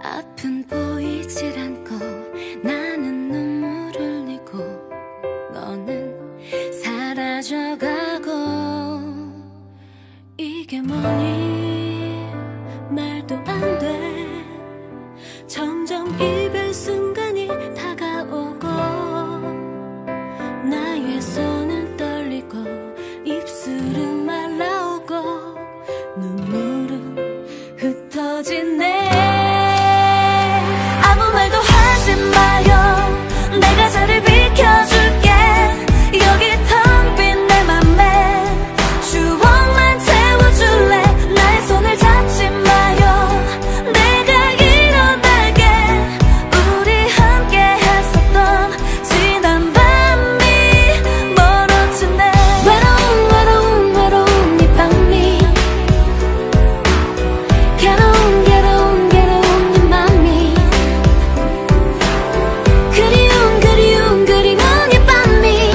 앞은 보이질 않고 나는 눈물 흘리고 너는 사라져가고 이게 뭐니 말도 안 돼. 점점 이별 순간이 다가오고 나의 손은 떨리고 입술은 말라오고 눈물은 흩어지네. 아무 말도 하지 마요. 내가 저를 비켜줄게. 여기 텅 빈 내 맘에 추억만 채워줄래. 나의 손을 잡지 마요. 내가 일어날게. 우리 함께 했었던 지난 밤이 멀어지네. 외로운 외로운 외로운 이 밤이 괴로운 괴로운 괴로운 이 맘이 그리운 그리운 그리운 이 밤이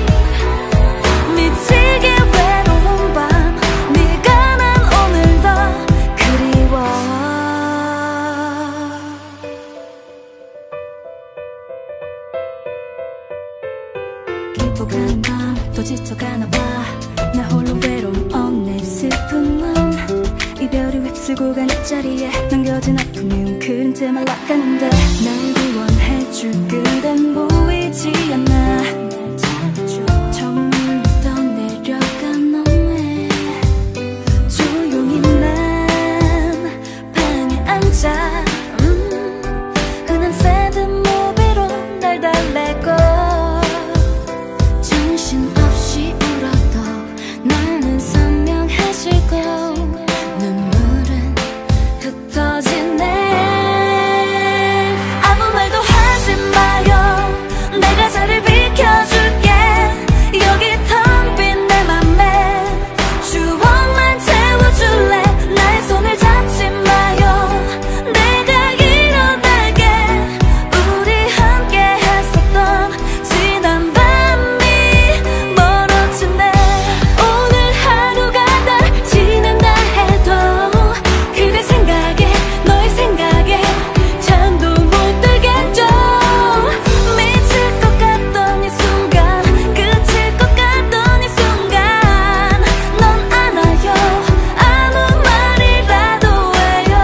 미치게 외로운 밤 네가 난 오늘도 그리워. 기복한 밤 또 지쳐가나 봐. 나 홀로 외로운 내 슬픈 맘 이별이 휩쓸고 간 자리에 남겨진 아픔이 웅크린 말라가는데 날 구원해줄 그댄 보이지 않아. 정말 떠내려간 너네 조용히 난 방에 앉아 흔한 새드 무비로 날 달래고 정신없이 울어도 나는 선명해지고 눈물은 흩어지네. 아무 말도 하지 마요. 내가 저를 비켜줄게. 여기 텅 빈 내 맘에 추억만 채워줄래. 나의 손을 잡지 마요. 내가 일어날게. 우리 함께 했었던 지난 밤이 멀어지네. 오늘 하루가 다 지난다 해도 그대 생각에 너의 생각에 잠도 못 들겠죠. 미칠 것 같던 이 순간 끝일 것 같던 이 순간 넌 알아요. 아무 말이라도 해요.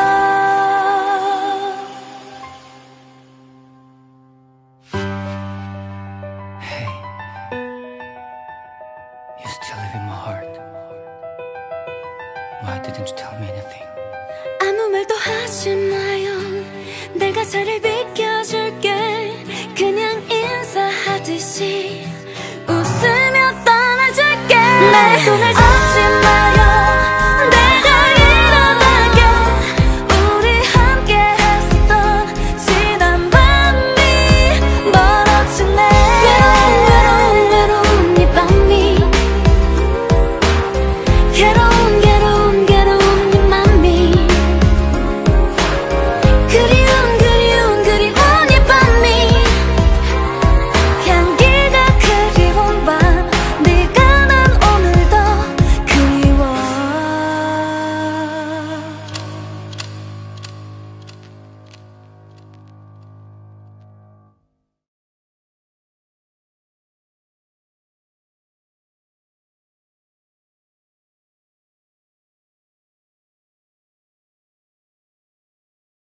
Hey, you still live in my heart. Why didn't you tell me anything? 아무 말도 하지 마요. 내가 저를 비켜줄게. 그냥 인사하듯이 웃으며 떠나줄게. 내 손을